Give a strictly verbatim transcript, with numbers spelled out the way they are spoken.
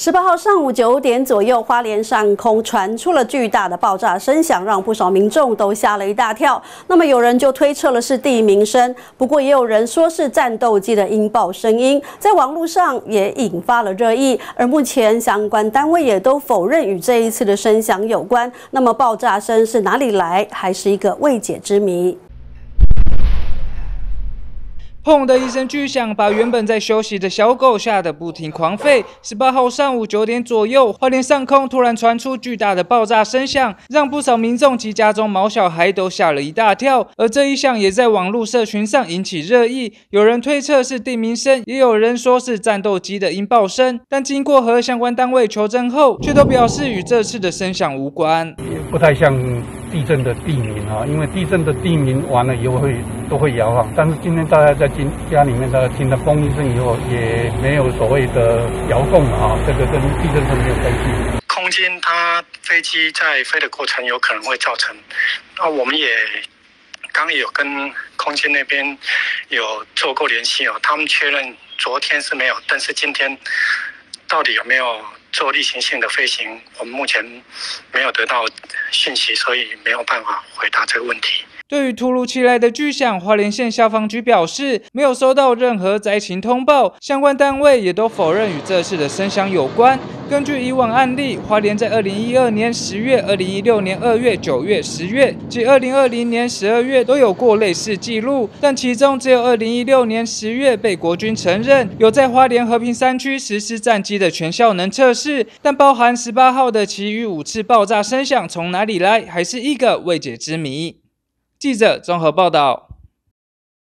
十八号上午九点左右，花莲上空传出了巨大的爆炸声响，让不少民众都吓了一大跳。那么有人就推测了是地鸣声，不过也有人说是战斗机的音爆声音，在网络上也引发了热议。而目前相关单位也都否认与这一次的声响有关。那么爆炸声是哪里来，还是一个未解之谜。 砰的一声巨响，把原本在休息的小狗吓得不停狂吠。十八号上午九点左右，花莲上空突然传出巨大的爆炸声响，让不少民众及家中毛小孩都吓了一大跳。而这一响也在网络社群上引起热议，有人推测是地鸣声，也有人说是战斗机的音爆声。但经过和相关单位求证后，却都表示与这次的声响无关， 不太像地震的地鸣啊，因为地震的地鸣完了以后会都会摇晃，但是今天大家在进家里面，大家听到嘣一声以后，也没有所谓的摇动啊，这个跟地震是没有关系。 空间它飞机在飞的过程有可能会造成，那我们也刚刚有跟空间那边有做过联系哦，他们确认昨天是没有，但是今天到底有没有做例行性的飞行，我们目前没有得到讯息，所以没有办法回答这个问题。 对于突如其来的巨响，花莲县消防局表示没有收到任何灾情通报，相关单位也都否认与这次的声响有关。根据以往案例，花莲在二零一二年十月、二零一六年二月、九月、十月及二零二零年十二月都有过类似记录，但其中只有二零一六年十月被国军承认有在花莲和平山区实施战机的全效能测试，但包含十八号的其余五次爆炸声响从哪里来，还是一个未解之谜。记者综合报道。